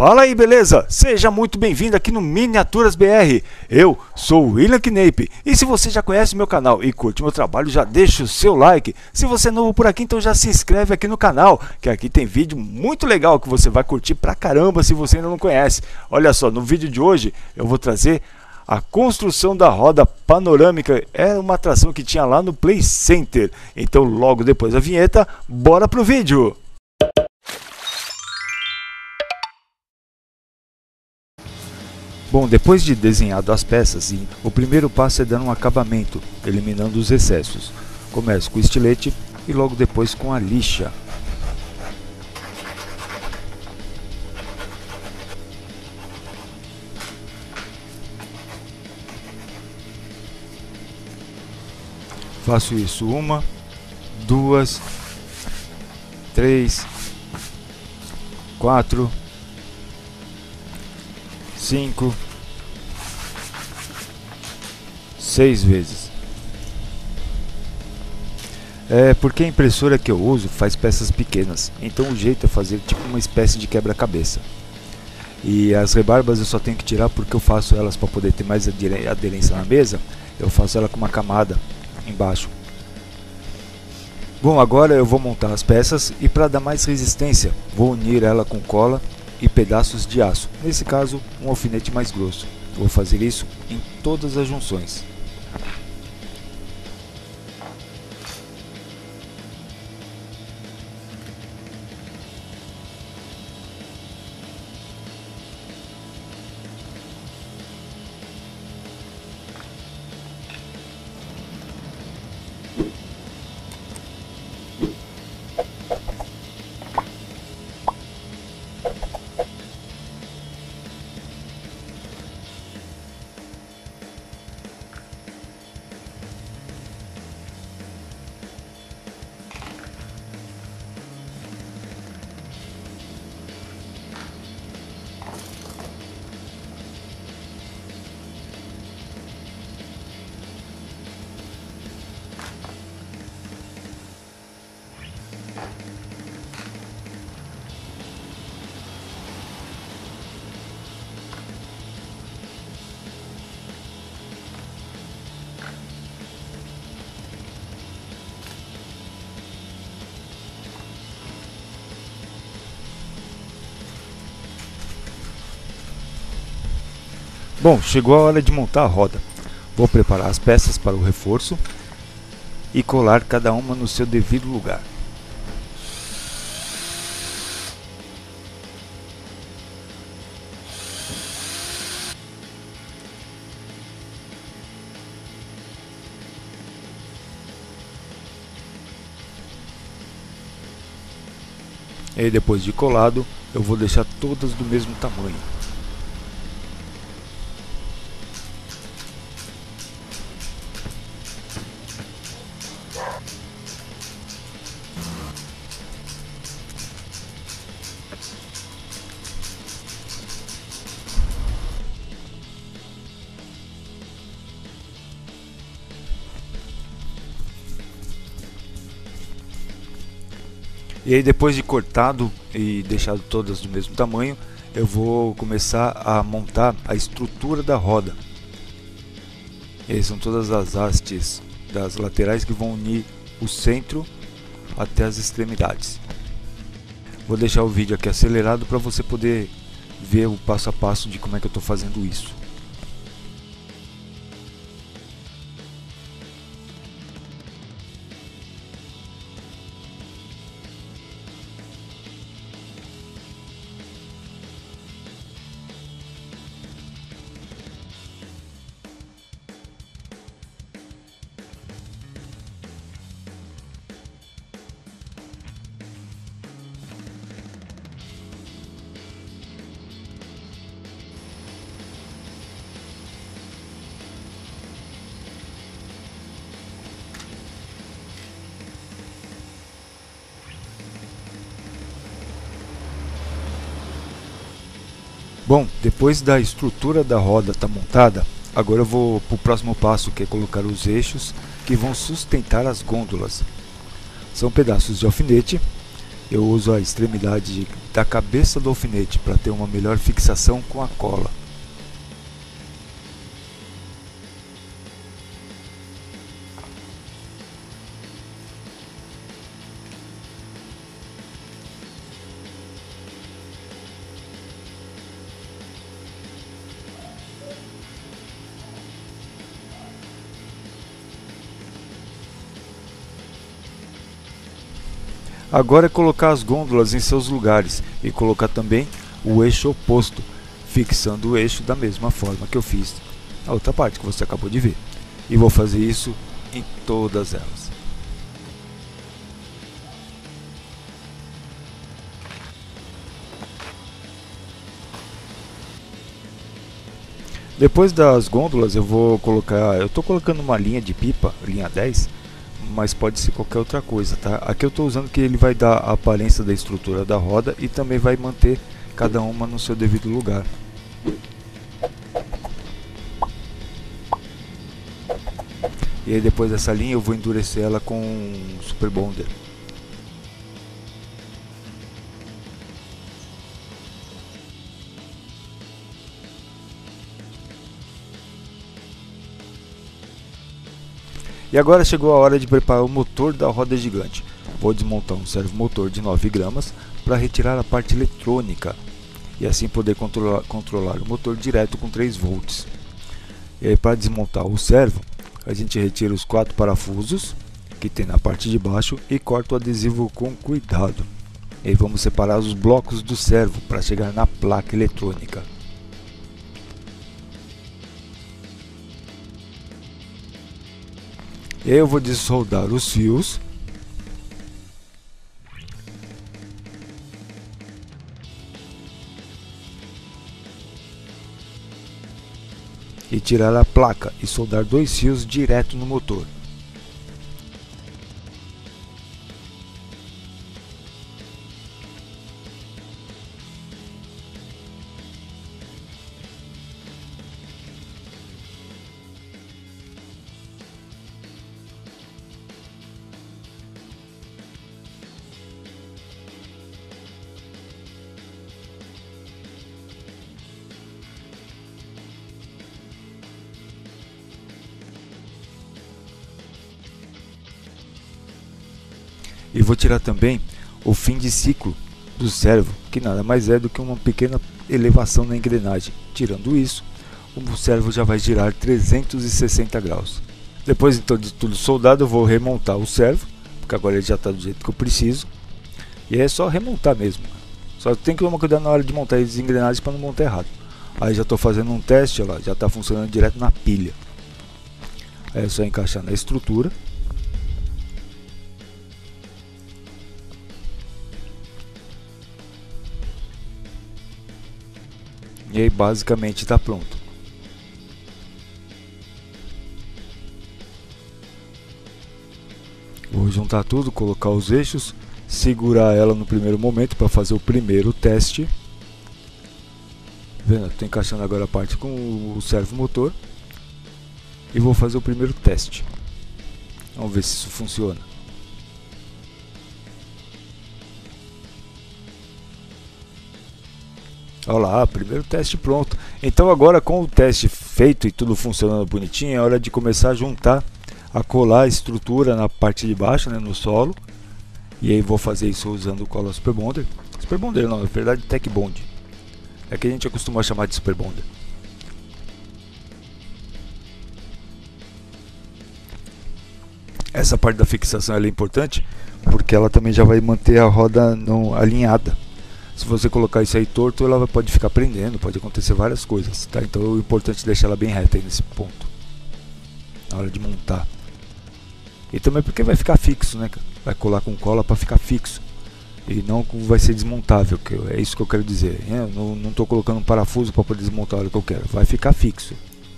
Fala aí, beleza? Seja muito bem-vindo aqui no Miniaturas BR. Eu sou o William Knape e se você já conhece meu canal e curte meu trabalho, já deixa o seu like. Se você é novo por aqui, então já se inscreve aqui no canal, que aqui tem vídeo muito legal que você vai curtir pra caramba se você ainda não conhece. Olha só, no vídeo de hoje eu vou trazer a construção da roda panorâmica. É uma atração que tinha lá no Play Center. Então logo depois da vinheta, bora pro vídeo! Bom, depois de desenhado as peças, o primeiro passo é dar um acabamento, eliminando os excessos. Começo com o estilete e logo depois com a lixa. Faço isso 1, 2, 3, 4, 5, 6 vezes. Porque a impressora que eu uso faz peças pequenas, então o jeito é fazer tipo uma espécie de quebra-cabeça. E as rebarbas eu só tenho que tirar porque eu faço elas para poder ter mais aderência na mesa. Eu faço ela com uma camada embaixo. Bom, agora eu vou montar as peças e para dar mais resistência, vou unir ela com cola e pedaços de aço, nesse caso um alfinete mais grosso. Vou fazer isso em todas as junções. Bom, chegou a hora de montar a roda. Vou preparar as peças para o reforço e colar cada uma no seu devido lugar. E depois de colado, eu vou deixar todas do mesmo tamanho. E aí, depois de cortado e deixado todas do mesmo tamanho, eu vou começar a montar a estrutura da roda. E aí são todas as hastes das laterais que vão unir o centro até as extremidades. Vou deixar o vídeo aqui acelerado para você poder ver o passo a passo de como é que eu estou fazendo isso. Bom, depois da estrutura da roda estar montada, agora eu vou para o próximo passo, que é colocar os eixos que vão sustentar as gôndolas. São pedaços de alfinete eu uso a extremidade da cabeça do alfinete para ter uma melhor fixação com a cola. Agora é colocar as gôndolas em seus lugares e colocar também o eixo oposto, fixando o eixo da mesma forma que eu fiz na outra parte que você acabou de ver. E vou fazer isso em todas elas. Depois das gôndolas eu estou colocando uma linha de pipa, linha 10, mas pode ser qualquer outra coisa, tá? Aqui eu estou usando que ele vai dar a aparência da estrutura da roda e também vai manter cada uma no seu devido lugar. E aí depois dessa linha eu vou endurecer ela com um Super Bonder. E agora chegou a hora de preparar o motor da roda gigante. Vou desmontar um servomotor de 9 gramas para retirar a parte eletrônica e assim poder controlar o motor direto com 3 volts. E aí, para desmontar o servo, a gente retira os 4 parafusos que tem na parte de baixo e corta o adesivo com cuidado. E aí vamos separar os blocos do servo para chegar na placa eletrônica. E aí eu vou desoldar os fios. E tirar a placa e soldar 2 fios direto no motor. E vou tirar também o fim de ciclo do servo, que nada mais é do que uma pequena elevação na engrenagem. Tirando isso, o servo já vai girar 360 graus. Depois então de tudo soldado, eu vou remontar o servo, porque agora ele já está do jeito que eu preciso. E é só remontar mesmo. Só tem que tomar cuidado na hora de montar as engrenagens para não montar errado. Aí já estou fazendo um teste, olha lá, já está funcionando direto na pilha. Aí é só encaixar na estrutura. E aí basicamente está pronto. Vou juntar tudo, colocar os eixos, segurar ela no primeiro momento para fazer o primeiro teste. Vendo? Estou encaixando agora a parte com o servo motor. E vou fazer o primeiro teste. Vamos ver se isso funciona. Olha lá, primeiro teste pronto. Então agora, com o teste feito e tudo funcionando bonitinho, é hora de começar a juntar, a colar a estrutura na parte de baixo, né, no solo. E aí vou fazer isso usando o cola Super Bonder. Super Bonder não, na verdade Tech Bond. É que a gente acostuma chamar de Super Bonder. Essa parte da fixação é importante, porque ela também já vai manter a roda alinhada. Se você colocar isso aí torto, ela pode ficar prendendo, pode acontecer várias coisas, tá? Então o importante é deixar ela bem reta aí nesse ponto, na hora de montar. E também porque vai ficar fixo, né? Vai colar com cola para ficar fixo. E não vai ser desmontável, que é isso que eu quero dizer. Eu não estou colocando um parafuso para poder desmontar a hora que eu quero, vai ficar fixo.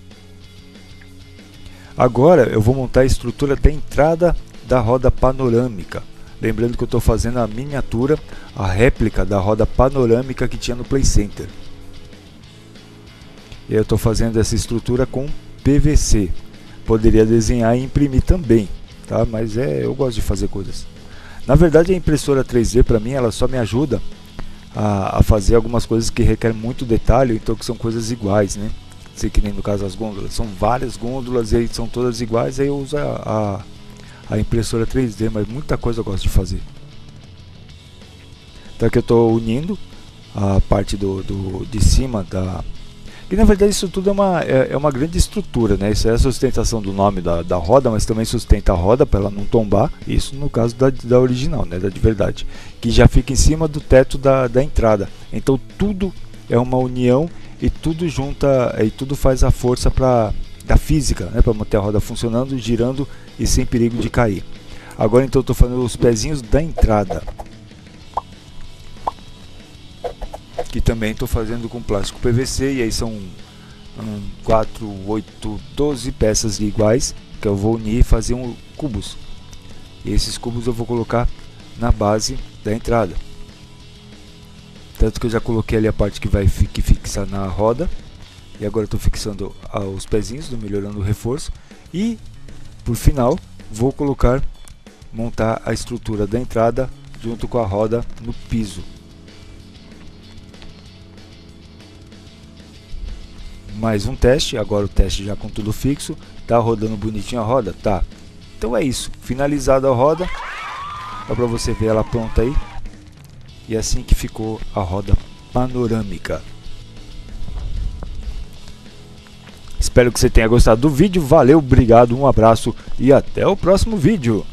Agora eu vou montar a estrutura da entrada da roda panorâmica. Lembrando que eu estou fazendo a miniatura, a réplica da roda panorâmica que tinha no Play Center. E eu estou fazendo essa estrutura com PVC. Poderia desenhar e imprimir também, tá? Mas eu gosto de fazer coisas. Na verdade a impressora 3D para mim ela só me ajuda a fazer algumas coisas que requerem muito detalhe, então que são coisas iguais, né? Sei que nem no caso as gôndolas, são várias gôndolas e aí são todas iguais, aí eu uso a impressora 3D, mas muita coisa eu gosto de fazer. Então aqui eu estou unindo a parte de cima da... E na verdade isso tudo é uma grande estrutura, né? Isso é a sustentação do nome da roda, mas também sustenta a roda para ela não tombar. Isso no caso da original, né? Da de verdade, que já fica em cima do teto da entrada. Então tudo é uma união e tudo junta e tudo faz a força da física, né? Para manter a roda funcionando, girando e sem perigo de cair. Agora então eu estou fazendo os pezinhos da entrada, que também estou fazendo com plástico PVC, e aí são 4, 8, 12 peças iguais que eu vou unir e fazer cubos, e esses cubos eu vou colocar na base da entrada. Tanto que eu já coloquei ali a parte que vai fixar na roda, e agora estou fixando os pezinhos, melhorando o reforço, e por final vou montar a estrutura da entrada junto com a roda no piso. Mais um teste, agora o teste já com tudo fixo. Tá rodando bonitinho a roda? Tá. Então é isso, finalizada a roda. Dá pra você ver ela pronta aí. E assim que ficou a roda panorâmica. Espero que você tenha gostado do vídeo. Valeu, obrigado, um abraço e até o próximo vídeo.